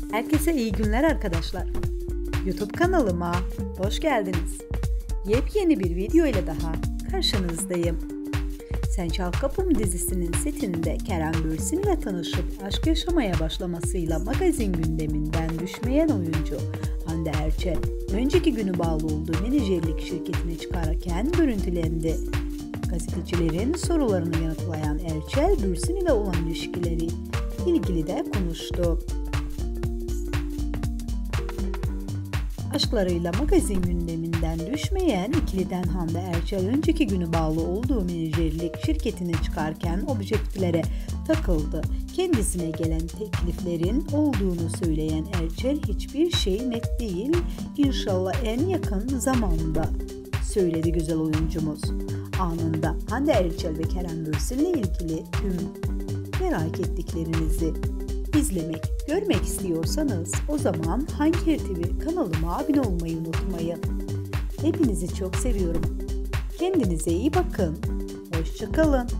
Herkese iyi günler arkadaşlar. YouTube kanalıma hoş geldiniz. Yepyeni bir video ile daha karşınızdayım. Sen Çal Kapım dizisinin setinde Kerem Bürsin ile tanışıp aşk yaşamaya başlamasıyla magazin gündeminden düşmeyen oyuncu Hande Erçel, önceki günü bağlı olduğu menajerlik şirketine çıkarken görüntülendi. Gazetecilerin sorularını yanıtlayan Erçel, Bürsin ile olan ilişkileri ilgili de konuştu. Aşklarıyla magazin gündeminden düşmeyen ikiliden Hande Erçel, önceki günü bağlı olduğu menajerlik şirketine çıkarken objektiflere takıldı. Kendisine gelen tekliflerin olduğunu söyleyen Erçel, hiçbir şey net değil, İnşallah en yakın zamanda söyledi güzel oyuncumuz. Anında Hande Erçel ve Kerem Bürsin'le ilgili tüm merak ettiklerinizi izlemek, görmek istiyorsanız o zaman Hanker TV kanalıma abone olmayı unutmayın. Hepinizi çok seviyorum. Kendinize iyi bakın. Hoşça kalın.